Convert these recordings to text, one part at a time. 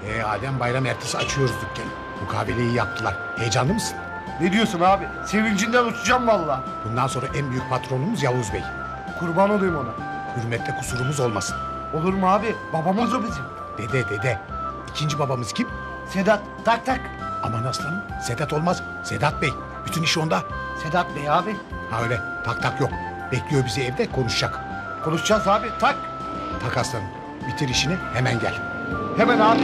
Adem bayram ertesi açıyoruz dükkanı. Mukaveleyi yaptılar. Heyecanlı mısın? Ne diyorsun abi? Sevincinden uçacağım valla. Bundan sonra en büyük patronumuz Yavuz Bey. Kurban olayım ona. Hürmette kusurumuz olmasın. Olur mu abi? Babamız o bizim. Dede. İkinci babamız kim? Sedat. Tak tak. Aman aslanım. Sedat olmaz. Sedat Bey. Bütün iş onda. Sedat Bey abi. Ha öyle. Tak yok. Bekliyor bizi evde, konuşacak. Konuşacağız abi. Tak. Tak aslanım. Bitir işini, hemen gel. Hemen abi.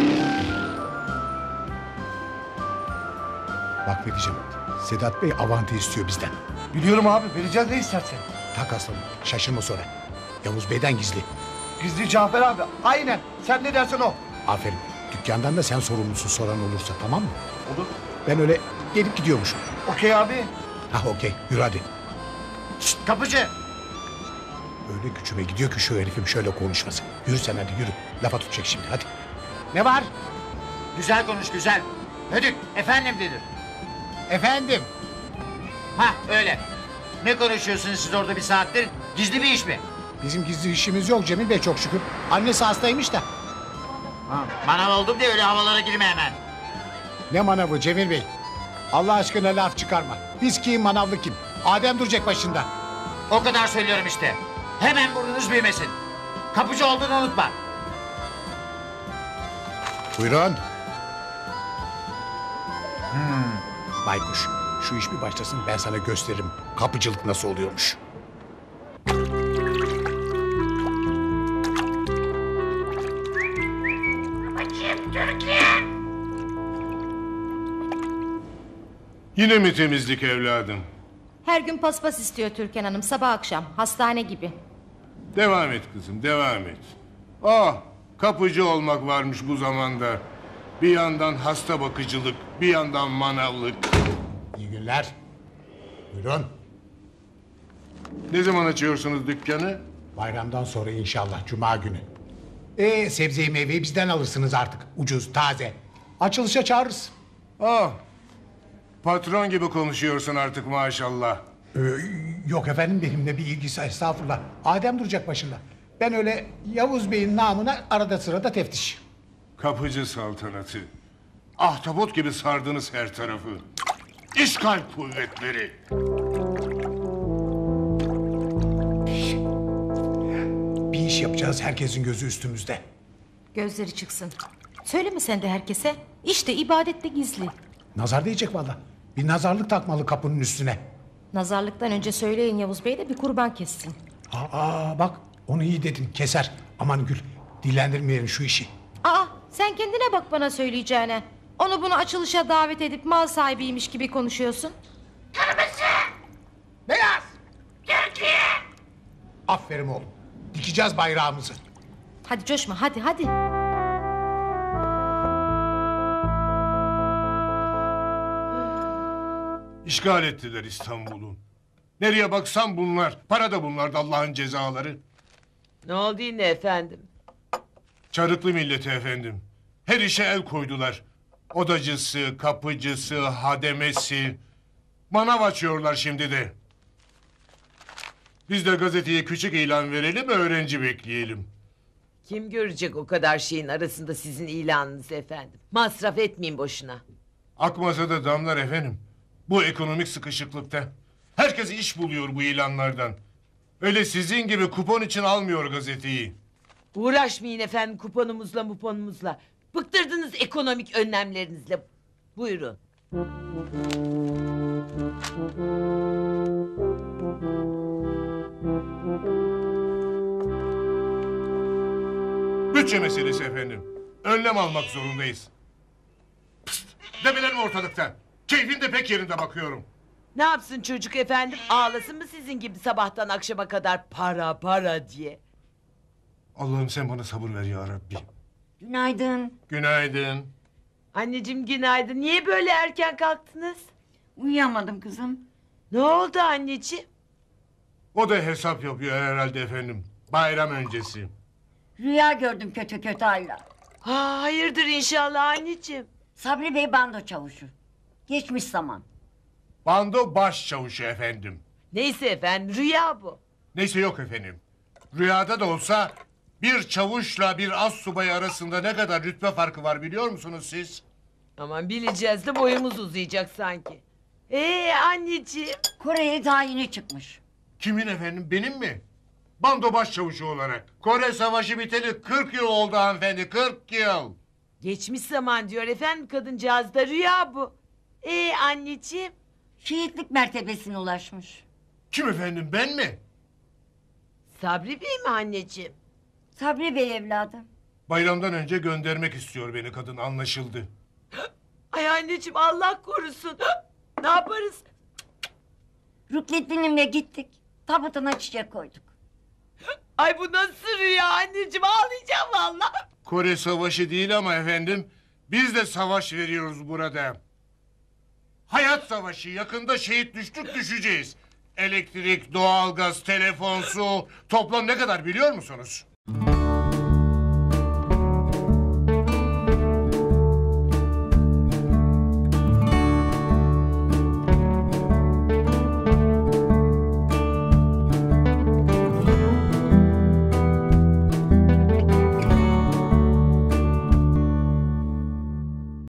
Bak ne diyeceğim. Sedat Bey avantı istiyor bizden. Biliyorum abi. Vereceğiz ne istersen. Tak aslanım. Şaşırma sonra. Yavuz Bey'den gizli. Gizli Cafer abi. Aynen. Sen ne dersen o. Aferin. Dükkandan da sen sorumlusun soran olursa, tamam mı? Olur. Ben öyle gelip gidiyormuşum. Okey abi. Okey. Yürü hadi. Şşt kapıcı. Öyle gücüme gidiyor ki şu herifim şöyle konuşması. Yürü sen hadi yürü. Lafa tutacak şimdi hadi. Ne var? Güzel konuş güzel. Hödük efendim dedir. Efendim. Ha öyle. Ne konuşuyorsunuz siz orada bir saattir? Gizli bir iş mi? Bizim gizli işimiz yok Cemil Bey çok şükür. Annesi hastaymış da. Ha, manav oldum diye öyle havalara girme hemen. Ne manavı Cemil Bey? Allah aşkına laf çıkarma. Biz kim manavlı kim? Adem duracak başında. O kadar söylüyorum işte. Hemen burnunuz büyümesin. Kapıcı olduğunu unutma. Buyurun. Baykuş şu iş bir başlasın ben sana gösteririm. Kapıcılık nasıl oluyormuş. Yine mi temizlik evladım? Her gün paspas istiyor Türkan Hanım, sabah akşam, hastane gibi. Devam et kızım, devam et. Ah, kapıcı olmak varmış bu zamanda. Bir yandan hasta bakıcılık, bir yandan manavlık. İyi günler. Buyurun. Ne zaman açıyorsunuz dükkanı? Bayramdan sonra inşallah cuma günü. Sebzeyi meyveyi bizden alırsınız artık. Ucuz, taze. Açılışa çağırırız. Ah, patron gibi konuşuyorsun artık maşallah. Yok efendim benimle bir ilgisi estağfurullah. Adem duracak başında. Ben öyle Yavuz Bey'in namına arada sırada teftiş. Kapıcı saltanatı. Ahtapot gibi sardınız her tarafı. İşgal kuvvetleri. Bir iş yapacağız herkesin gözü üstümüzde. Gözleri çıksın. Söyleme sen de herkese. İşte ibadette gizli. Nazar diyecek valla. Bir nazarlık takmalı kapının üstüne. Nazarlıktan önce söyleyin Yavuz Bey de bir kurban kessin. Bak onu iyi dedin keser. Aman Gül dillendirmeyelim şu işi. Sen kendine bak bana söyleyeceğine. Onu bunu açılışa davet edip mal sahibiymiş gibi konuşuyorsun. Beyaz! Türkiye! Aferin oğlum. Dikeceğiz bayrağımızı. Hadi coşma hadi. İşgal ettiler İstanbul'u. Nereye baksan bunlar. Para da bunlar da Allah'ın cezaları. Ne oldu yine efendim? Çarıklı milleti efendim. Her işe el koydular. Odacısı, kapıcısı, hademesi. Manav açıyorlar şimdi de. Biz de gazeteye küçük ilan verelim, öğrenci bekleyelim. Kim görecek o kadar şeyin arasında sizin ilanınızı efendim? Masraf etmeyin boşuna. Akmasa da damlar efendim. Bu ekonomik sıkışıklıkta. Herkes iş buluyor bu ilanlardan. Öyle sizin gibi kupon için almıyor gazeteyi. Uğraşmayın efendim kuponumuzla muponumuzla. Bıktırdınız ekonomik önlemlerinizle. Buyurun. Bütçe meselesi efendim. Önlem almak zorundayız. Pst, debelenme ortalıkta. Keyfin de pek yerinde bakıyorum. Ne yapsın çocuk efendim? Ağlasın mı sizin gibi sabahtan akşama kadar para diye? Allah'ım sen bana sabır ver ya Rabbi. Günaydın. Günaydın. Anneciğim günaydın. Niye böyle erken kalktınız? Uyuyamadım kızım. Ne oldu anneciğim? O da hesap yapıyor herhalde efendim. Bayram öncesi. Rüya gördüm kötü ayla. Hayırdır inşallah anneciğim. Sabri Bey bando çavuşu. Geçmiş zaman. Bando baş çavuşu efendim. Neyse efendim rüya bu. Neyse yok efendim. Rüyada da olsa Bir çavuşla bir astsubay arasında ne kadar rütbe farkı var biliyor musunuz siz? Aman bileceğiz de boyumuz uzayacak sanki. Anneciğim. Kore'ye tayini çıkmış. Kimin efendim, benim mi? Bando başçavuşu olarak. Kore Savaşı biteli 40 yıl oldu hanımefendi, 40 yıl. Geçmiş zaman diyor efendim kadıncağız da rüya bu. Anneciğim. Şehitlik mertebesine ulaşmış. Kim efendim, ben mi? Sabri Bey mi anneciğim? Sabri Bey evladım. Bayramdan önce göndermek istiyor beni kadın, anlaşıldı. Ay anneciğim Allah korusun. Ne yaparız? Rüknettin'imle gittik. Tabutuna çiçek koyduk. Ay bu nasıl rüya anneciğim ağlayacağım valla. Kore Savaşı değil ama efendim, biz de savaş veriyoruz burada. Hayat savaşı, yakında şehit düştük düşeceğiz. Elektrik, doğalgaz, telefon, su, toplam ne kadar biliyor musunuz?